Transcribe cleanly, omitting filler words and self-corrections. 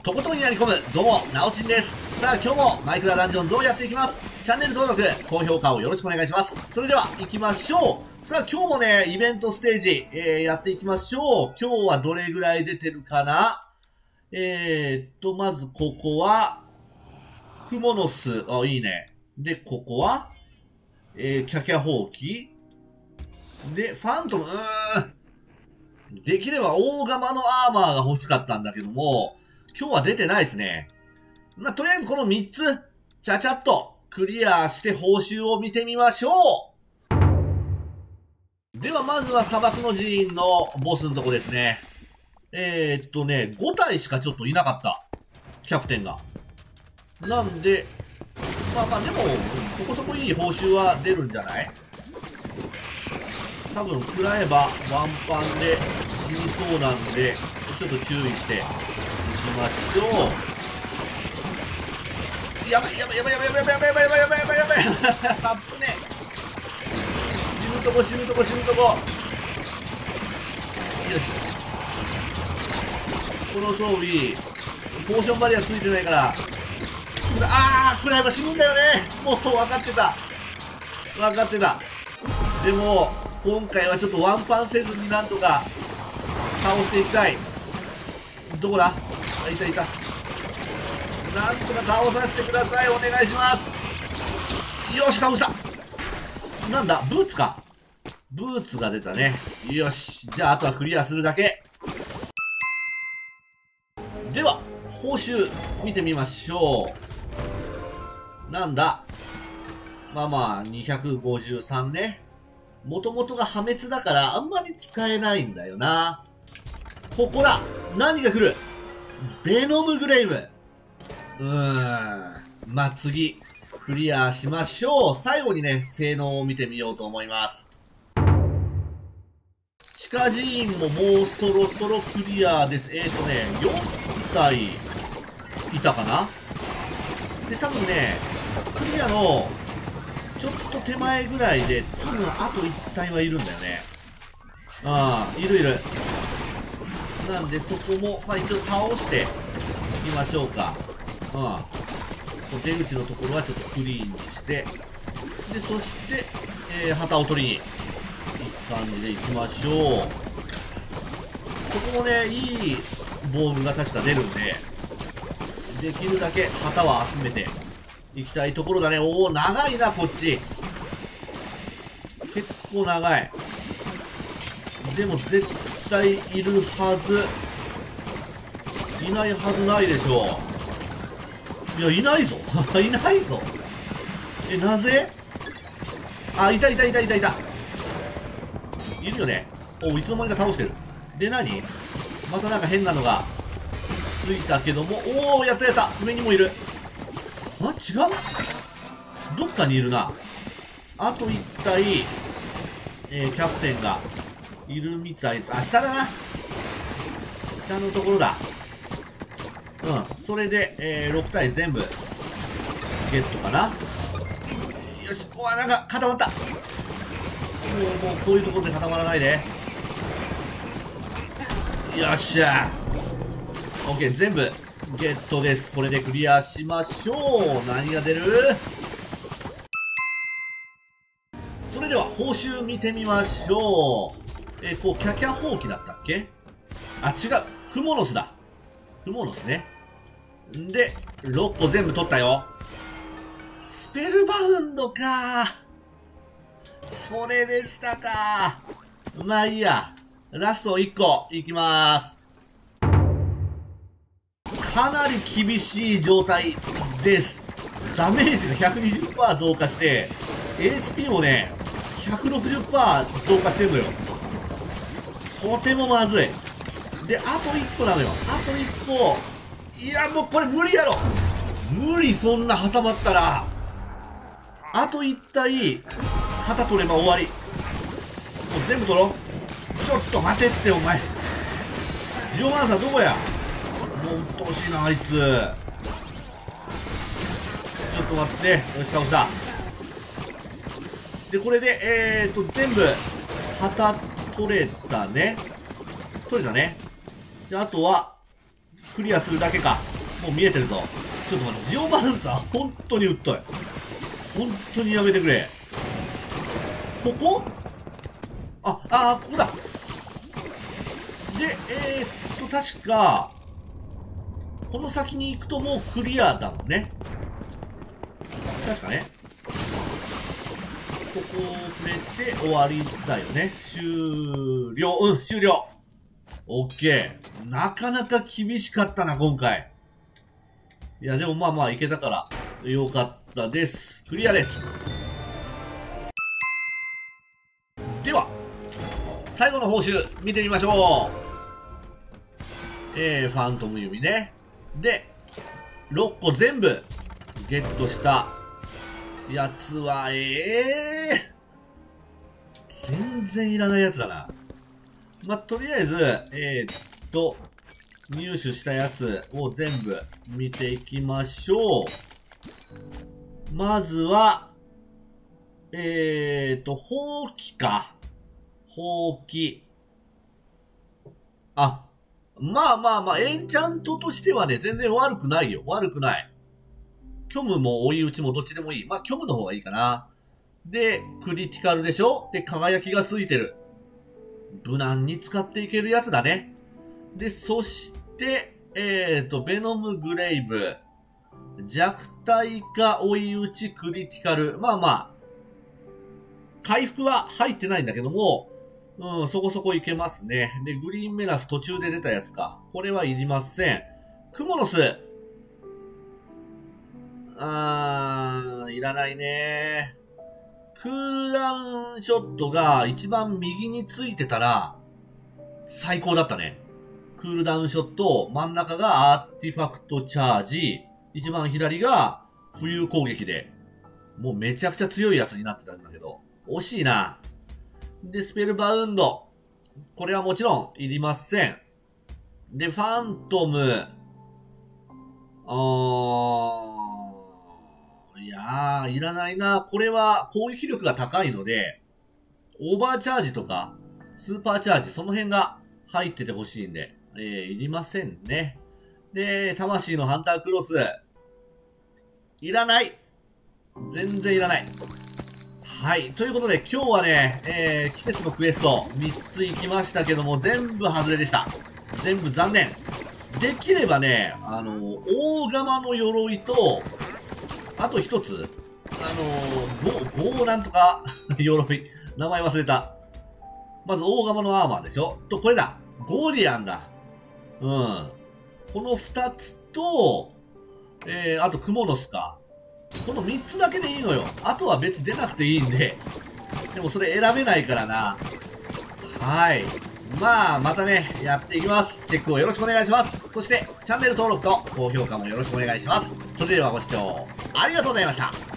とことんやり込む、どうも、なおちんです。さあ、今日もマイクラダンジョンズをやっていきます。チャンネル登録、高評価をよろしくお願いします。それでは、行きましょう。さあ、今日もね、イベントステージ、やっていきましょう。今日はどれぐらい出てるかな。まずここは、クモノス、あ、いいね。で、ここは、キャキャホウキ。で、ファントム、できれば大釜のアーマーが欲しかったんだけども、今日は出てないですね。まあ、とりあえずこの3つ、ちゃちゃっとクリアして報酬を見てみましょう。ではまずは砂漠の寺院のボスのとこですね。5体しかちょっといなかった。キャプテンが。なんで、まあでも、そこそこいい報酬は出るんじゃない？多分食らえばワンパンで死にそうなんで、ちょっと注意していきましょう。やばいやばいやばいやばいやばいやばいやばいやばいやばいやばいやばいやばい。あっぶね。死ぬとこ死ぬとこ死ぬとこ。よし。この装備、ポーションバリアついてないから、食らえば死ぬんだよね。もう分かってた。分かってた。でも、今回はちょっとワンパンせずになんとか倒していきたい。どこだ？あ、いたいた。なんとか倒させてください。お願いします。よし、倒した。なんだ？ブーツか。ブーツが出たね。よし。じゃあ、あとはクリアするだけ。では、報酬見てみましょう。なんだ？まあ、253ね。もともとが破滅だからあんまり使えないんだよな。ここだ！何が来る？ベノムグレイム。まあ、次、クリアしましょう。最後にね、性能を見てみようと思います。地下寺院ももうそろそろクリアです。4体いたかな？で、多分ね、クリアの、ちょっと手前ぐらいで、多分あと1体はいるんだよね。いるいる。なんでそこも、まあ一応倒していきましょうか。出口のところはちょっとクリーンにして、で、そして、旗を取りに行く感じで行きましょう。ここもね、いいボールが確か出るんで、できるだけ旗は集めて行きたいところだね。おお、長いな、こっち。結構長い。でも絶対いるはず。いないはずないでしょう。いや、いないぞ。いないぞ。なぜ？あ、いたいたいたいたいた。いるよね。お、いつの間にか倒してる。で、何？またなんか変なのがついたけども、おお、やったやった。上にもいる。違う？どっかにいるな。あと1体、キャプテンがいるみたいです。あ、下だな。下のところだ。それで、6体全部、ゲットかな。よし、なんか固まった。もうこういうところで固まらないで。よっしゃー。OK、全部、ゲットです。これでクリアしましょう。何が出る？それでは報酬見てみましょう。キャキャホウキだったっけ？あ、違う。クモノスだ。クモノスね。んで、6個全部取ったよ。スペルバウンドか。それでしたか。まあいいや。ラスト1個いきまーす。かなり厳しい状態です。ダメージが 120% 増加して、HP もね、160% 増加してるのよ。とてもまずい。で、あと1個なのよ。あと1個。いや、もうこれ無理やろ。無理、そんな挟まったら。あと1体、旗取れば終わり。もう全部取ろう。ちょっと待てって、お前。ジオマンサーどこや？もう鬱陶しいな、あいつ。ちょっと待って。よし、倒した。で、これで、全部、旗取れたね。取れたね。じゃあ、あとは、クリアするだけか。 もう見えてるぞ。ちょっと待って、ジオバランサー、本当に疎い。本当にやめてくれ。ここここだ。で、確か、この先に行くともうクリアだもんね。確かね。ここを触れて終わりだよね。終了。終了。オッケー。なかなか厳しかったな、今回。いや、でもまあいけたから、よかったです。クリアです。では、最後の報酬、見てみましょう。ファントム弓ね。で、6個全部、ゲットしたやつは、全然いらないやつだな。まあ、とりあえず、入手したやつを全部見ていきましょう。まずは、ほうきか。ほうき。まあ、エンチャントとしてはね、全然悪くないよ。悪くない。虚無も追い打ちもどっちでもいい。まあ、虚無の方がいいかな。で、クリティカルでしょ？で、輝きがついてる。無難に使っていけるやつだね。で、そして、ベノムグレイブ。弱体化追い打ちクリティカル。まあ、回復は入ってないんだけども、そこそこいけますね。で、グリーンメナス途中で出たやつか。これはいりません。クモの巣。いらないね。クールダウンショットが一番右についてたら、最高だったね。クールダウンショット、真ん中がアーティファクトチャージ、一番左が浮遊攻撃で、もうめちゃくちゃ強いやつになってたんだけど、惜しいな。で、スペルバウンド。これはもちろんいりません。で、ファントム。いやー、いらないな。これは攻撃力が高いので、オーバーチャージとか、スーパーチャージ、その辺が入っててほしいんで、いりませんね。で、魂のハンタークロス。いらない。全然いらない。はい。ということで、今日はね、季節のクエスト3つ行きましたけども、全部外れでした。全部残念。できればね、大釜の鎧と、あと一つ、なんとか鎧。名前忘れた。まず大釜のアーマーでしょと、これだ。ゴーディアンだ。この二つと、あとクモの巣か。この3つだけでいいのよ。あとは別に出なくていいんで。でもそれ選べないからな。はい。まあ、またね、やっていきます。チェックをよろしくお願いします。そして、チャンネル登録と高評価もよろしくお願いします。それではご視聴ありがとうございました。